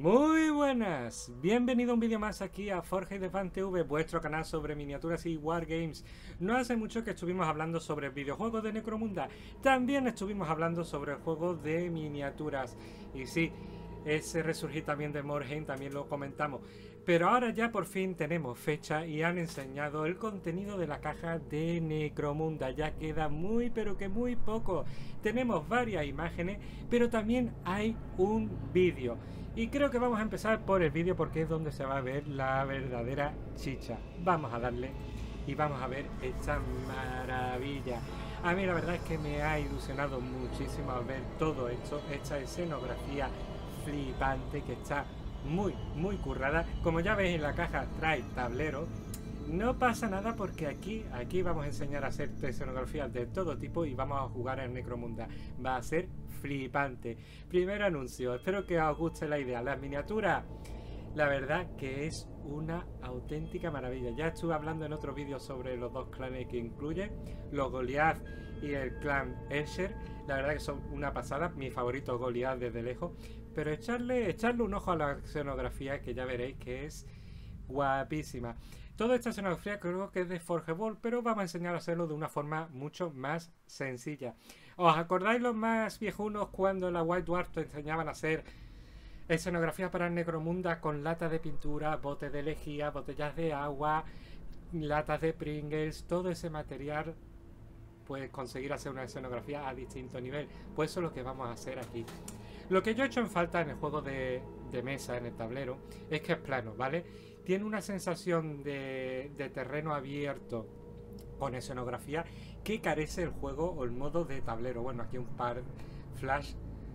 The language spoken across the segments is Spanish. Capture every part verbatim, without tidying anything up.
Muy buenas, bienvenido a un vídeo más aquí a Forge de Fan T V, vuestro canal sobre miniaturas y wargames. No hace mucho que estuvimos hablando sobre videojuegos de Necromunda, también estuvimos hablando sobre juegos de miniaturas. Y sí, ese resurgir también de Morhaime también lo comentamos. Pero ahora ya por fin tenemos fecha y han enseñado el contenido de la caja de Necromunda. Ya queda muy pero que muy poco. Tenemos varias imágenes, pero también hay un vídeo. Y creo que vamos a empezar por el vídeo porque es donde se va a ver la verdadera chicha. Vamos a darle y vamos a ver esta maravilla. A mí la verdad es que me ha ilusionado muchísimo al ver todo esto, esta escenografía flipante que está muy muy currada. Como ya veis, en la caja trae tablero. No pasa nada porque aquí aquí vamos a enseñar a hacer escenografías de todo tipo y vamos a jugar en Necromunda. Va a ser flipante. Primer anuncio, espero que os guste la idea. Las miniaturas, la verdad que es una auténtica maravilla. Ya estuve hablando en otro vídeo sobre los dos clanes que incluye, los Goliath y el clan Escher. La verdad que son una pasada, mi favorito Goliath desde lejos. Pero echarle, echarle un ojo a la escenografía, que ya veréis que es guapísima. Toda esta escenografía creo que es de Forgeable, pero vamos a enseñar a hacerlo de una forma mucho más sencilla. ¿Os acordáis los más viejunos cuando en la White Dwarf te enseñaban a hacer escenografía para Necromunda con latas de pintura, botes de lejía, botellas de agua, latas de Pringles, todo ese material? Pues conseguir hacer una escenografía a distinto nivel. Pues eso es lo que vamos a hacer aquí. Lo que yo he hecho en falta en el juego de, de mesa, en el tablero, es que es plano, ¿vale? Tiene una sensación de, de terreno abierto con escenografía que carece el juego o el modo de tablero. Bueno, aquí un par flash,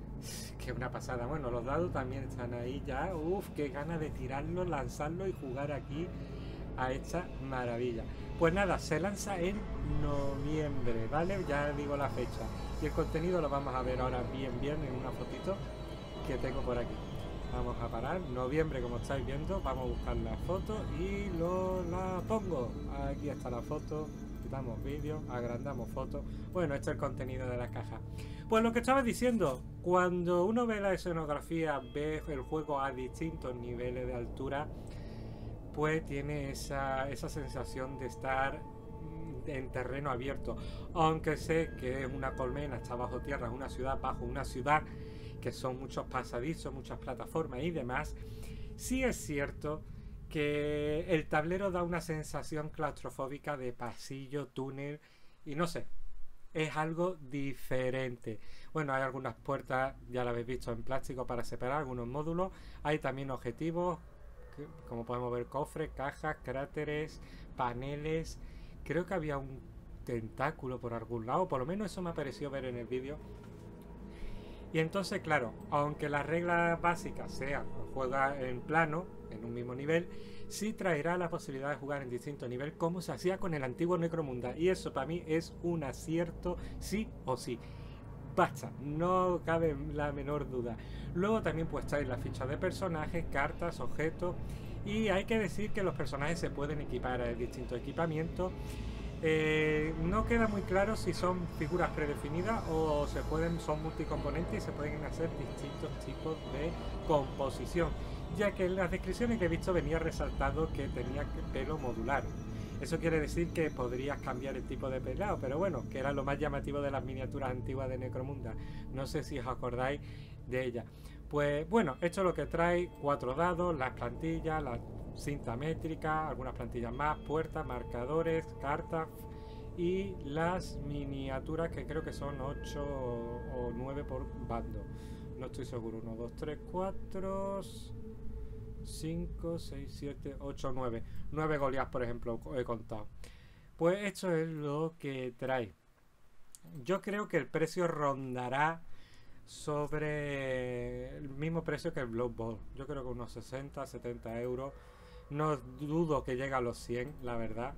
que una pasada. Bueno, los dados también están ahí ya. Uf, qué ganas de tirarlo, lanzarlo y jugar aquí a esta maravilla. Pues nada, se lanza en noviembre, ¿vale? Ya digo la fecha. Y el contenido lo vamos a ver ahora bien bien en una fotito que tengo por aquí. Vamos a parar, noviembre, como estáis viendo. Vamos a buscar la foto y lo la pongo. Aquí está la foto. Quitamos vídeo, agrandamos foto. Bueno, este es el contenido de la caja. Pues lo que estaba diciendo, cuando uno ve la escenografía, ve el juego a distintos niveles de altura, pues tiene esa, esa sensación de estar en terreno abierto. Aunque sé que es una colmena, está bajo tierra, es una ciudad bajo una ciudad, que son muchos pasadizos, muchas plataformas y demás, sí es cierto que el tablero da una sensación claustrofóbica de pasillo, túnel y no sé, es algo diferente. Bueno, hay algunas puertas, ya lo habéis visto, en plástico para separar algunos módulos. Hay también objetivos, como podemos ver, cofres, cajas, cráteres, paneles. Creo que había un tentáculo por algún lado, por lo menos eso me ha parecido ver en el vídeo. Y entonces, claro, aunque las reglas básicas sean juega en plano, en un mismo nivel, sí traerá la posibilidad de jugar en distintos niveles, como se hacía con el antiguo Necromunda. Y eso para mí es un acierto, sí o sí. Basta, no cabe la menor duda. Luego también pues trae la ficha de personajes, cartas, objetos. Y hay que decir que los personajes se pueden equipar a distintos equipamientos. Eh, no queda muy claro si son figuras predefinidas o se pueden, son multicomponentes y se pueden hacer distintos tipos de composición, ya que en las descripciones que he visto venía resaltado que tenía pelo modular. Eso quiere decir que podrías cambiar el tipo de pelado, pero bueno, que era lo más llamativo de las miniaturas antiguas de Necromunda. No sé si os acordáis de ella. Pues bueno, esto es lo que trae: cuatro dados, las plantillas, la cinta métrica, algunas plantillas más, puertas, marcadores, cartas y las miniaturas, que creo que son ocho o nueve por bando. No estoy seguro. uno, dos, tres, cuatro, cinco, seis, siete, ocho, nueve. nueve Goliath, por ejemplo, he contado. Pues esto es lo que trae. Yo creo que el precio rondará sobre el mismo precio que el Blood Bowl. Yo creo que unos sesenta, setenta euros. No dudo que llegue a los cien, la verdad.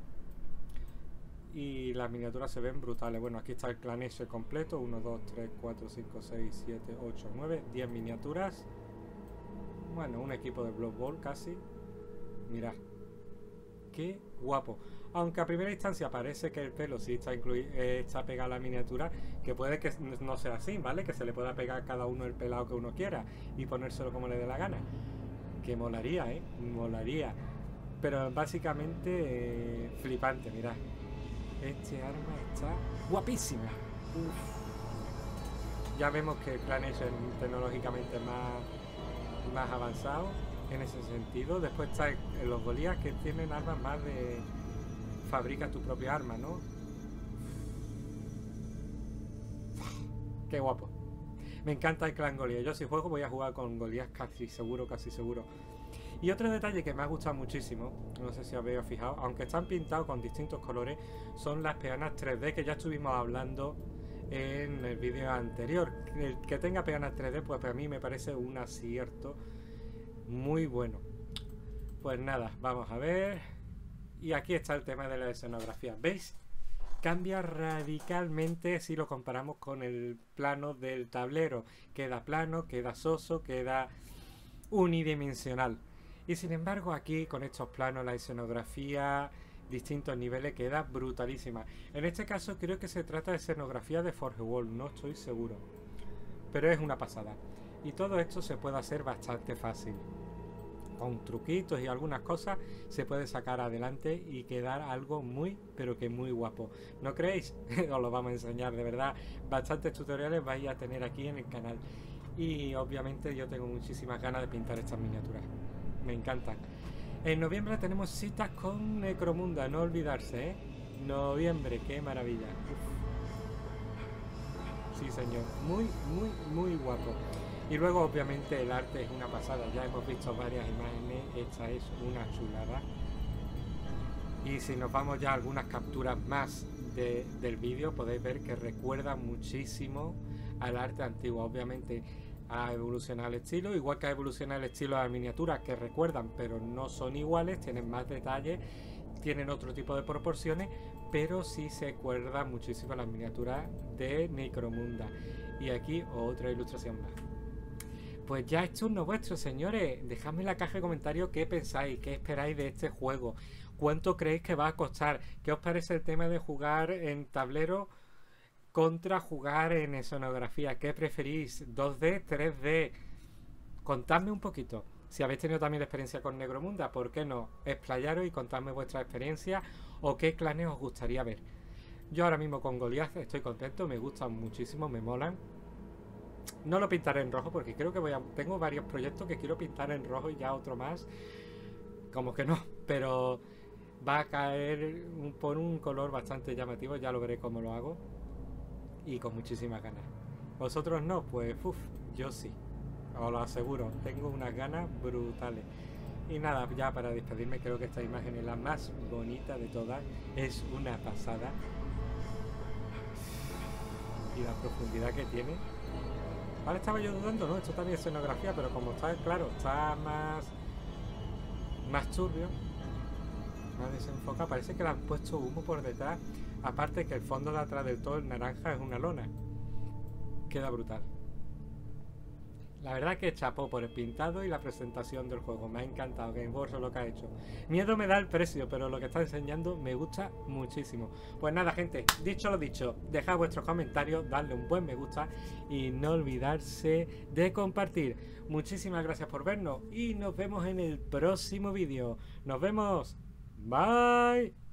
Y las miniaturas se ven brutales. Bueno, aquí está el clan ese completo. uno, dos, tres, cuatro, cinco, seis, siete, ocho, nueve, diez miniaturas. Bueno, un equipo de Blood Bowl casi. Mirad, qué guapo. Aunque a primera instancia parece que el pelo sí está, eh, está pegado a la miniatura, que puede que no sea así, ¿vale? Que se le pueda pegar a cada uno el pelado que uno quiera y ponérselo como le dé la gana. Que molaría, ¿eh? Molaría. Pero básicamente eh, flipante, mirad. Este arma está guapísima. Uf. Ya vemos que Clannad es tecnológicamente más, más avanzado en ese sentido. Después está los Goliath, que tienen armas más de... Fabrica tu propia arma, ¿no? Qué guapo. Me encanta el clan Goliath. Yo si juego voy a jugar con Goliath casi seguro, casi seguro. Y otro detalle que me ha gustado muchísimo, no sé si os habéis fijado, aunque están pintados con distintos colores, son las peonas tres D que ya estuvimos hablando en el vídeo anterior. El que tenga peonas tres D, pues para mí me parece un acierto muy bueno. Pues nada, vamos a ver. Y aquí está el tema de la escenografía. ¿Veis? Cambia radicalmente si lo comparamos con el plano del tablero. Queda plano, queda soso, queda unidimensional. Y sin embargo aquí con estos planos la escenografía, distintos niveles, queda brutalísima. En este caso creo que se trata de escenografía de Forge World, no estoy seguro. Pero es una pasada. Y todo esto se puede hacer bastante fácil. Con truquitos y algunas cosas se puede sacar adelante y quedar algo muy, pero que muy guapo. ¿No creéis? Os lo vamos a enseñar, de verdad. Bastantes tutoriales vais a tener aquí en el canal. Y obviamente yo tengo muchísimas ganas de pintar estas miniaturas. Me encantan. En noviembre tenemos citas con Necromunda, no olvidarse, ¿eh? Noviembre, qué maravilla. Uf. Sí, señor. Muy, muy, muy guapo. Y luego obviamente el arte es una pasada, ya hemos visto varias imágenes, esta es una chulada. Y si nos vamos ya a algunas capturas más de, del vídeo, podéis ver que recuerda muchísimo al arte antiguo. Obviamente ha evolucionado el estilo, igual que ha evolucionado el estilo de las miniaturas, que recuerdan pero no son iguales, tienen más detalles, tienen otro tipo de proporciones, pero sí se acuerda muchísimo a las miniaturas de Necromunda. Y aquí otra ilustración más. Pues ya es turno vuestro, señores. Dejadme en la caja de comentarios qué pensáis, qué esperáis de este juego, cuánto creéis que va a costar, qué os parece el tema de jugar en tablero contra jugar en escenografía, qué preferís, dos D, tres D. Contadme un poquito. Si habéis tenido también experiencia con Necromunda, ¿por qué no? Explayaros y contadme vuestra experiencia o qué clanes os gustaría ver. Yo ahora mismo con Goliath estoy contento, me gustan muchísimo, me molan. No lo pintaré en rojo porque creo que voy a... Tengo varios proyectos que quiero pintar en rojo y ya otro más. Como que no, pero va a caer un, por un color bastante llamativo, ya lo veré cómo lo hago. Y con muchísimas ganas. ¿Vosotros no? Pues uff, yo sí. Os lo aseguro, tengo unas ganas brutales. Y nada, ya para despedirme, creo que esta imagen es la más bonita de todas. Es una pasada. Y la profundidad que tiene. Ahora estaba yo dudando, ¿no? Esto también es escenografía, pero como está, claro, está más... Más turbio. Más desenfocado. Parece que le han puesto humo por detrás. Aparte que el fondo de atrás del todo, el naranja, es una lona. Queda brutal. La verdad que chapó por el pintado y la presentación del juego. Me ha encantado Gameworks lo que ha hecho. Miedo me da el precio, pero lo que está enseñando me gusta muchísimo. Pues nada, gente, dicho lo dicho, dejad vuestros comentarios, dadle un buen me gusta y no olvidarse de compartir. Muchísimas gracias por vernos y nos vemos en el próximo vídeo. Nos vemos. Bye.